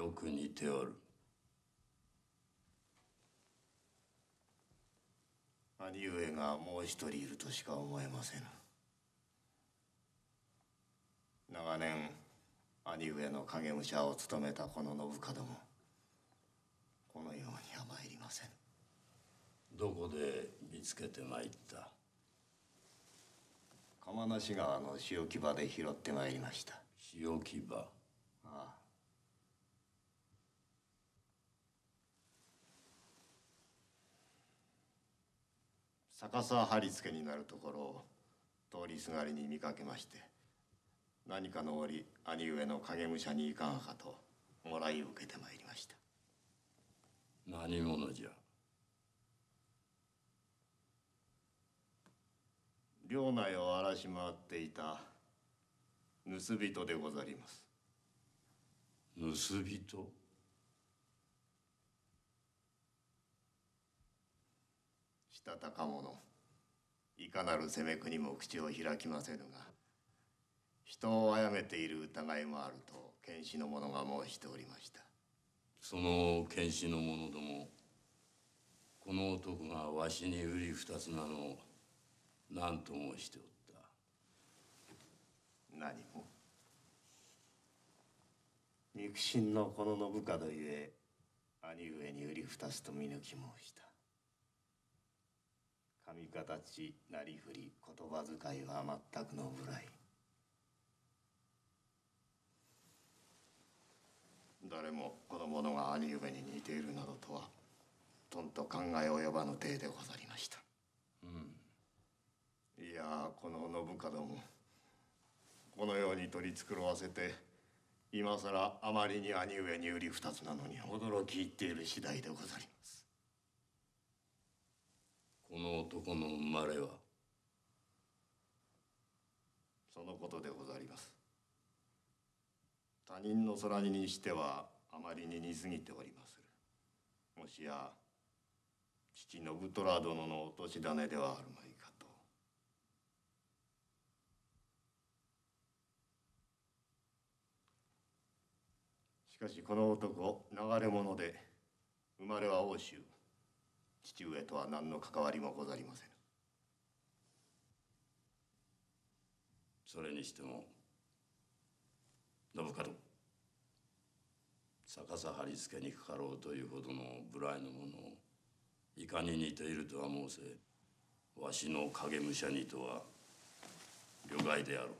よく似ておる。 兄上がもう一人いるとしか思えませぬ。長年兄上の影武者を務めたこの信門もこのようには参りませぬ。 どこで見つけてまいった？ 釜無川の潮木場で拾ってまいりました。 潮木場？ ああ。逆さ貼り付けになるところを通りすがりに見かけまして、何かの折兄上の影武者にいかがかともらい受けてまいりました。 何者じゃ？ 領内を荒らし回っていた盗人でござります。 盗人？ したたか者、いかなる攻め国も口を開きませぬが、人を殺めている疑いもあると剣士の者が申しておりました。 その剣士の者ども、この男がわしに売り二つなのを何と申しておった？ 何も。肉親のこの信門ゆえ兄上に売り二つと見抜き申した。髪形、なりふり、言葉遣いは全くの無頼。誰もこの者が兄上に似ているなどとはとんと考え及ばぬ体でござりました。いや、この信門もこのように取り繕わせて今さらあまりに兄上に売り二つなのに驚き入っている次第でござります。 この男の生まれは？ そのことでござります。他人の空似にしてはあまりに似すぎておりまする。もしや父信虎殿の落とし種ではあるまいかと。しかしこの男流れ者で生まれは奥州。父上とは何の関わりもござりませぬ。 それにしても信門、逆さ貼り付けにかかろうというほどの無頼の者をいかに似ているとは申せ、わしの影武者にとは慮外であろう。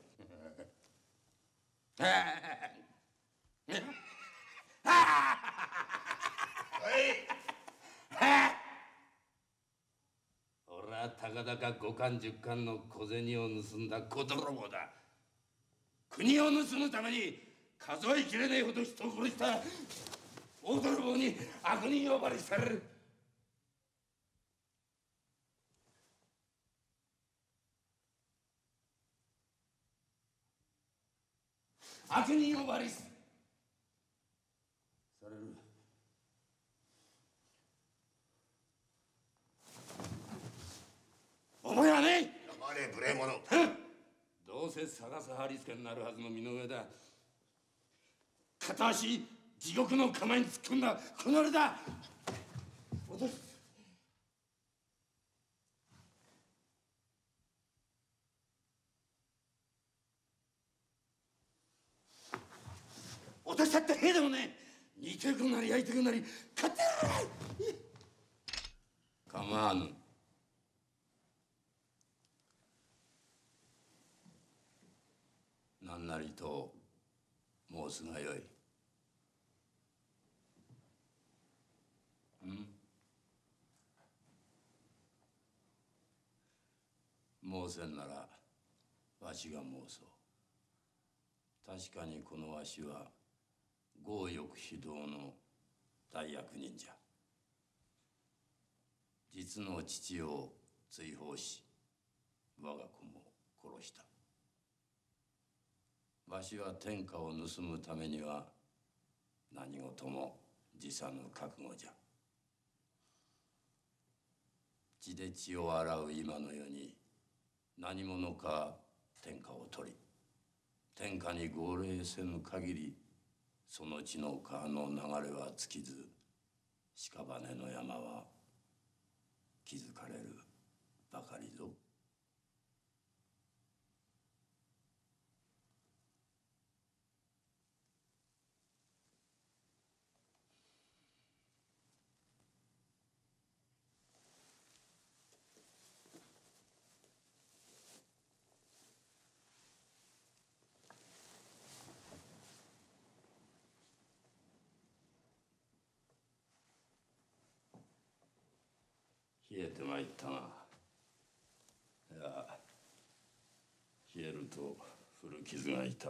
俺はたかだか5貫10貫の小銭を盗んだ小泥棒だ。国を盗むために数えきれねえほど人を殺した大泥棒に悪人呼ばわりされる。悪人呼ばわりされる。覚えはねえ。 黙れ無礼者。 どうせ逆さ貼り付けになるはずの身の上だ。片足地獄の釜に突っ込んだこの俺だ。落とす。落としたってへえでもねえ。煮てくなり焼いてくなり勝手やれ。構わぬ。何なりと申すがよい。申せんならわしが申そう。確かにこのわしは強欲非道の大悪人じゃ。実の父を追放し我が子も殺した。わしは天下を盗むためには何事も辞さぬ覚悟じゃ。血で血を洗う今の世に何者か天下を取り天下に号令せぬ限りその地の川の流れは尽きず、屍の山は築かれるばかりぞ。冷えてまいったな。いや、冷えると古傷が痛む。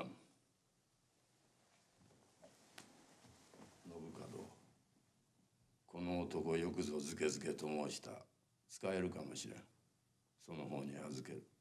信門、この男よくぞずけずけと申した。使えるかもしれん。その方に預ける。